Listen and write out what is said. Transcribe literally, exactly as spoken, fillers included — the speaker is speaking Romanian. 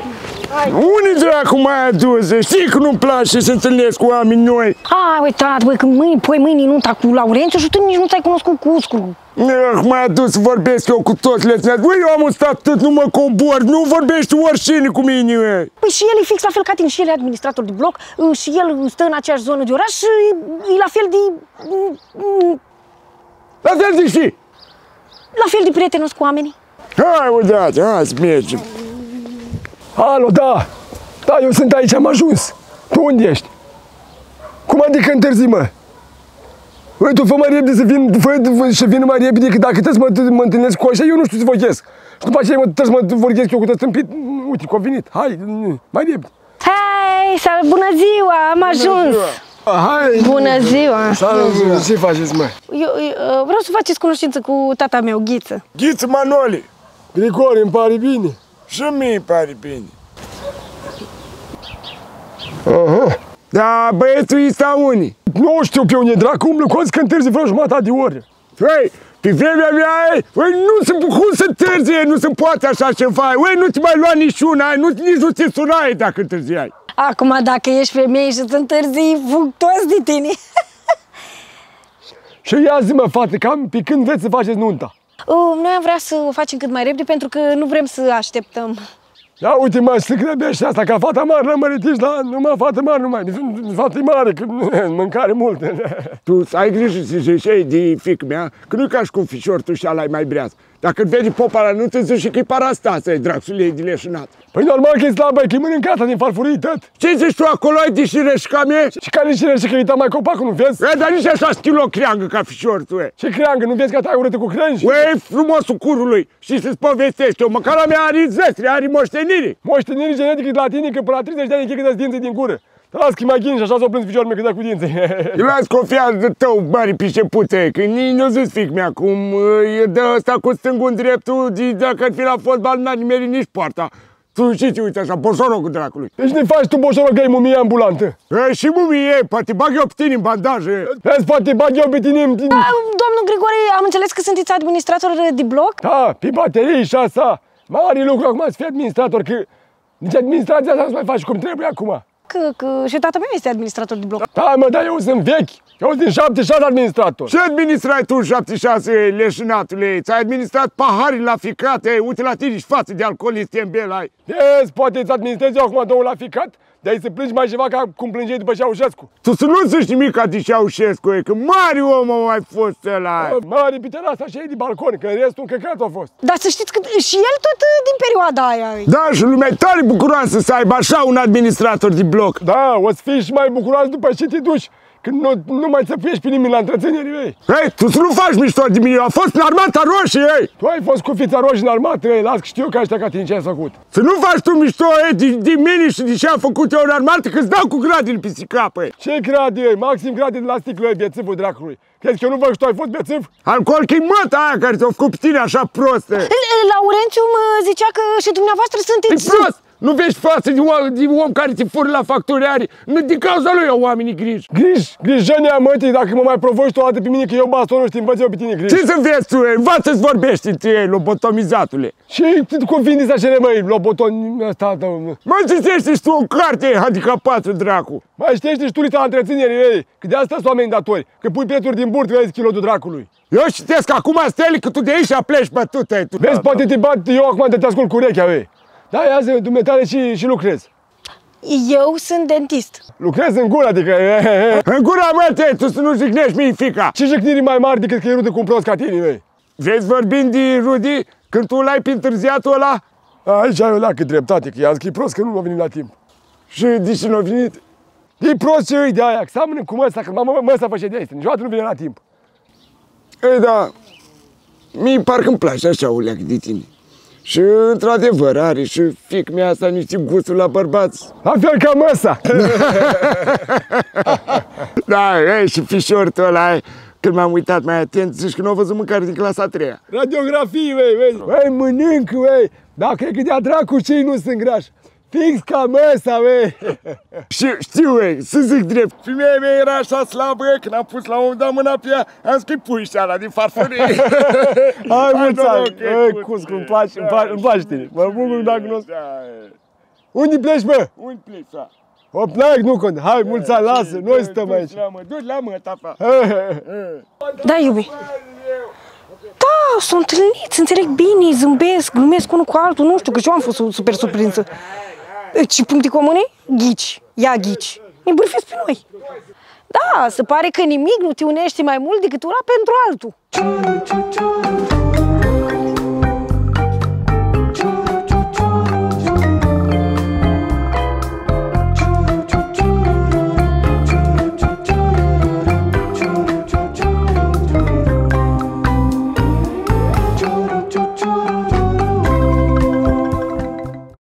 Unde dracu m-ai adus? Știi că nu-mi place să întâlnesc cu oameni noi. Hai, uitat, băi, că mâini, păi mâini nunta cu Laurențiu și tu nici nu ți-ai cunoscut cu Uscru. Păi și el e fix la fel ca tine, și el e administrator de bloc, și el stă în aceeași zonă de oraș și e la fel de... La fel de și? La fel de prietenos cu oamenii. Hai, uite, hai să mergem. Alo, da, da, eu sunt aici, am ajuns. Tu unde ești? Cum adică întârzi, mă? Băi, tu fă mai repede să vin, fă să vină mai repede, că dacă trebuie să mă, mă întâlnesc cu ăștia, eu nu știu să vorbesc. Și după aceea trebuie să mă vorbesc eu cu tot tâmpit. Uite, convenit, hai, mai repede. Hai, sal, bună ziua, am ajuns. Hai! Bună ziua! Salut, ce faceți, mă? Eu, eu vreau să faceți cunoștință cu tata meu, Ghiță. Ghiță Manole. Grigore, îmi pare bine. Și mie îmi pare bine. Aha. Da, băiețul ăsta unii. Nu știu pe unde dracu, umblă cu că întârzi vreo jumătate de oră. Băi, pe vremea mea, băi, nu se cum să întârzie, nu se poate așa ceva. Băi, nu ți mai lua niciuna, nu, nici nu ți sunai dacă întârziai. Acum, dacă ești femeie și îți întârzii, fug toți de tine. Și ia zi-mă, fată, cam pe când vreți să faceți nunta? Uh, noi am vrea să o facem cât mai repede, pentru că nu vrem să așteptăm. Da, uite, mă, să grăbește asta, ca fata mare, nu mă ridici la numai fată mare, numai, fată mare, că mâncare multă. Tu să ai grijă să zici, ei, de fiică mea, că nu-i ca și cum fișor tu și ala mai breaz. Dacă îl vede popa la nuntă, zici și că-i parastasă, e draxul ei de leșinat. Păi normal că e slabă, că-i mâncată din farfurii tot. Ce zici tu acolo, ai deșirești ca mie? Și care deșirești că-i mai copacul, nu vezi? E, dar nici așa schilo creangă ca fișor tu, e. Ce creangă, nu vezi că ta urâtă cu crângi? Ui, frumosul curului, și să-ți povestești eu, măcar a mea are zestre, are moștenire. Moștenire genetică de la tine, că până la treizeci de ani închecă de dinții din gură. Las că mai ghini și așa s-o plâns fișor meu că dă cu dinții. Eu las confianță de tău, mare pișepuțe, că nici nu zici fiic mea, cum e dă ăsta cu stângul în dreptul, dacă ar fi la fotbal, n-ar nimeri nici poarta. Tu și te uite așa, boșorocul dracului. Deci ne faci tu boșoroc că e mumie ambulantă. E, și mumie, poate bag eu pe tine în bandaje. Vezi, poate bag eu pe tine în... Da, domnul Grigore, am înțeles că sunteți administrator de bloc? Da, pe baterii și asta. Mare lucru acum să fii administrator, că nici administrația asta nu mai faci cum trebuie acum. Că, că și tata meu este administrator de bloc. Da, mă, dar eu sunt vechi. Eu sunt din șaptezeci și șase administrator. Ce administrai tu în șaptezeci și șase, leșinatule? Ți-ai administrat paharii la ficate, uite la tine și față de alcoolist tembel ai. Vezi, poate îți administrezi eu acum două la ficat, de ai să plângi mai ceva ca cum plângeai după Ceaușescu. Tu să nu zici nimic ca de Ceaușescu, e, că mare om a mai fost ăla. Mare, pe terasa și ei de balcon, că restul un căcat a fost. Dar să știți că și el tot din perioada aia. Da, și lumea e tare bucuroasă să aibă așa un administrator de bloc. Da, o să fii și mai bucuroasă după ce te duci. Când nu, nu mai țăpuiești pe nimeni la întreținere, ei. Hei, tu să nu faci mișto de mine, a fost în armata roșie, ei. Tu ai fost cu fița roșie în armată, ei, las că știu că ăștia ca tine ce ai făcut. Să nu faci tu mișto, ei, de, de mine și de ce am făcut eu în armată, că-ți dau cu gradele pe sicapă, ei. Ce grade, ei? Maxim grade de la sticlă, ei, bețivul dracului. Crezi că eu nu văd că tu ai fost bețiv? Alcool că-i măta aia care ți-a făcut pe tine așa prostă. Laurențiu mă zicea că și dumneavoastră sunteți... E prost! Nu vezi față de om, de om care ți fură la facturare, nu din cauza lui au oamenii griji. Griji? Grijănea, mătii, dacă mă mai provoci tu o dată pe mine că eu bastonul și te învăț eu pe tine griji. Ce să vezi tu, învață-ți vorbești între ei, lobotomizatule. Și cum vin de așa, măi, loboton ăsta, mă, citește și tu o carte, handicapatul dracu. Mai ștește și tu lista la întreținere, ei, că de asta sunt oameni datori, că pui prețuri din burtă, vezi kilodul dracului. Eu citesc acum stele că tu de aici pleci bătută. Tu. Vezi, poate te bat, eu acum te ascult cu urechea, ei. Da, ia zi, dumneavoastră și, și lucrezi. Eu sunt dentist. Lucrezi în gură, adică... În gura mea, te, tu să nu jignești mie, fica. Ce jigniri mai mari decât că e rude cu un prost ca tine, măi? Vezi vorbind de Rudi, când tu l-ai pe întârziatul ăla? Aici ai o leacă dreptate, că i-am zis că e prost că nu a venit la timp. Și de ce nu a venit? E prost ce îi de aia, că seamănă cu măsta, că mă, măsta făcea de asta, niciodată nu vine la timp. Ei, da, mie parcă îmi place așa o leacă de tine. Și, într-adevăr, are și fiic mea asta niște gusturi la bărbați. La fel ca măsa! Da, ei, și fișorul ăla, când m-am uitat mai atent, zici că nu au văzut mâncare din clasa a treia. Radiografii, vei, vezi? Vei, mănâncă, vei! Dacă e că de-a dracu cei nu sunt grași. Fix ca măsa, vei! Și știu, vei, să zic drept, femeia mea era așa slabă, când am pus la un dat mâna pe ea, am zis că-i pui și ala din farfurie. Hai, mulți ani! Ei, Cuscu, îmi place, îmi place tine. Mă bucur dacă nu... Unde pleci, bă? Unde pleci, fa? O plac, nu cont. Hai, mulți ani, lasă, noi stăm aici. Du-ți la mă, du-ți la mă, ta, fa. Da, iubi. Da, s-au întâlnit, se înțeleg bine, zâmbesc, glumesc unul cu altul, nu știu, că și eu am fost super surprinsă. Ce puncte comune? Ghici, ia ghici. Ne bârfesc pe noi. Da, se pare că nimic nu te unește mai mult decât una pentru altul.